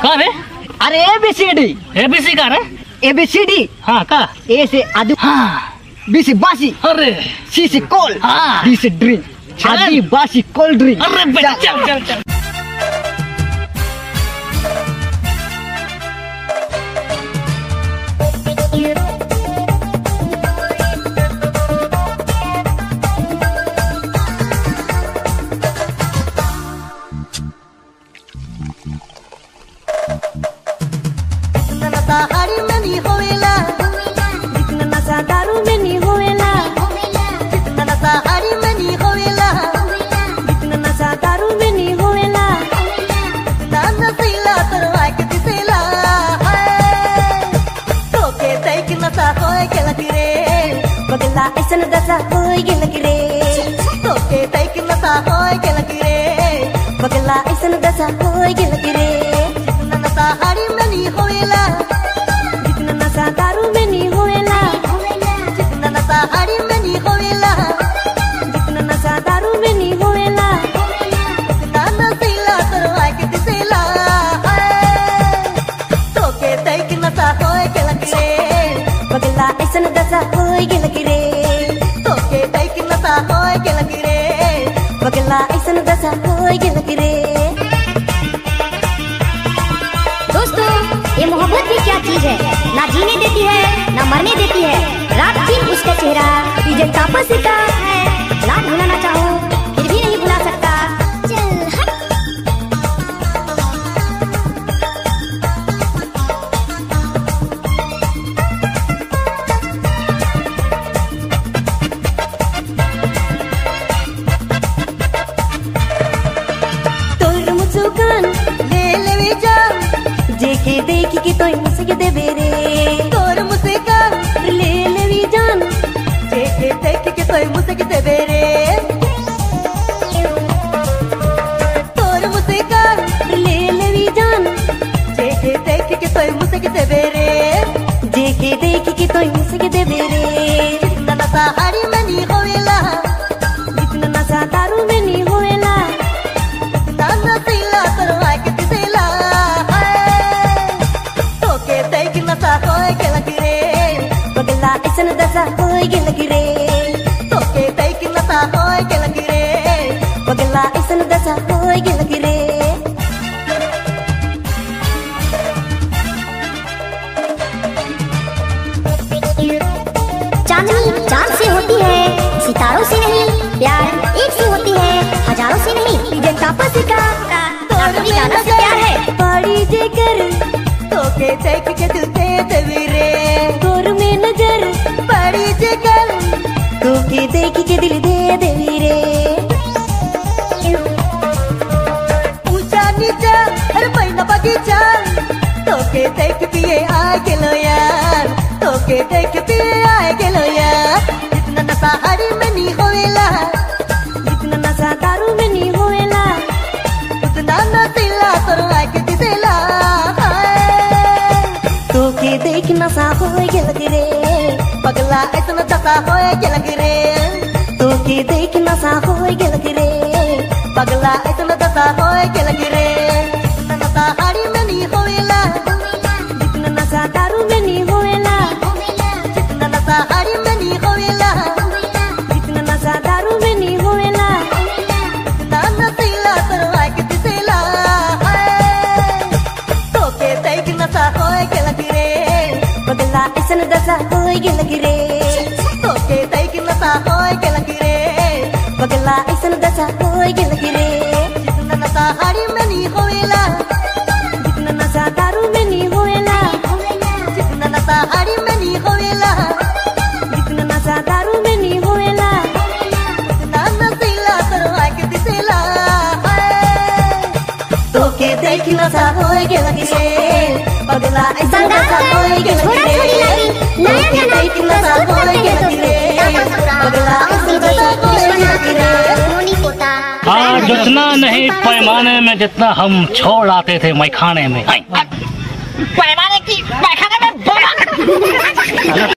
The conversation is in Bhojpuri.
का रे? अरे ABCD। ABC का रे? ABCD। हाँ का? A से आदि, हाँ। B से बासी, अरे C से कोल, हाँ। D से ड्रिंक, आदि बासी कोल्ड ड्रिंक। अरे बेटा चल चल चल। हाड़ी में नहीं होएला, जितना नशा दारू में नहीं होएला, जितना नशा हाड़ी में नहीं होएला, जितना नशा दारू में नहीं होएला, जितना नशीला तरवा के दिसेला। तो के तैक नशा होए के लगी रे, बगला ऐसन दशा होए के लगी रे। तो के तैक नशा होए के लगी रे, बगला ऐसन दशा होए के लगी रे। जितना नशा हाड़ी में नहीं होएला, नशा दारू में नहीं होएला, जितना नशा हाड़ी में नहीं होएला, जितना नशा दारू में नहीं होएला, जितना नशीला तरवा के दिसेला। तो के तैक नशा होए के लगी रे, बगला ऐसन दशा होए के लगी रे। तो के तैक नशा होए के लगी रे, बगला ऐसन दशा होए के लगी रे। दोस्तों, ये मोहब्बत भी क्या चीज है, ना जीने देती है ना मरने देती है। रात दिन उसका चेहरा तुझे तापस का है, ना भुलाना चाहूं फिर भी नहीं भुला सकता। चल हट। तोर मुस्कान ले ले जान, देखे देखी कि तोय मुझसे देवे रे। तोर मुस्कान ले ले जान, देखे देखी कि तोय मुझसे देवे रे। तोर मुस्कान ले ले जान, देखे देखी कि तोय मुझसे देवे रे। देखे देखी कि तोय मुझसे देवे रे। जितना नशा हाड़ी में नहीं होएला, जितना नशा दारू में नहीं होएला, जितना नशीला तरवा के दिसेला। नशा होए के लगी रे, बगला ऐसन दशा होए के लगी रे। तो के तैक नशा होए के लगी रे, बगला ऐसन दशा होए के लगी रे। चांदनी चांद से होती है, सितारों से नहीं। प्यार एक से होती है, हजारों से नहीं। तुझे तापस का गाना से प्यार है। बड़ी जेकर तो के तैक के दिल दे देवी रे। तोर में नजर बड़ी जेकर, तो के तैक के दिल दे देवी रे। ऊंचा नीचा हर महीना बगीचा, तो के तैक पिए आए गेलो यार। तो के तैक पिए आए गेलो यार। जितना नशा हाड़ी में नहीं होएला, जितना नशा दारू में नहीं होएला, उतना नशीला तरवा के दिसेला। तो के देख नशा होए के लगी रे, पगला ऐसन दशा होए के लगी रे। तो के देख नशा होए के लगी रे, पगला ऐसन दशा होए के लगी रे। जितना नशा हाड़ी में नहीं होएला, जितना नशा दारू में नहीं होएला, जितना नशा हाड़ी में नहीं होएला, जितना नशा दारू में नहीं होएला, उतना नशीला तरवा के दिसेला। तो के तैक नशा होए के लगी रे, बगला ऐसन दशा होए के लगी रे। तो के तैक नशा होए के लगी रे, बगला ऐसन दशा होए के लगी रे। जितना नशा हाड़ी में नहीं होएला, जितना नशा दारू में नहीं होएला, जितना नशा हाड़ी में नहीं होएला, जितना नशा दारू में नहीं होएला, उतना नशीला तरवा के दिसेला। तो के देख नशा होए के लगी रे, पगला ऐसन दशा होए के लगी रे। तो के देख नशा होए के लगी रे, पगला ऐसन दशा होए के लगी रे। हाँ, जितना नहीं पैमाने में जितना हम छोड़ आते थे मैखाने में। पैमाने की मैखाने में बोला।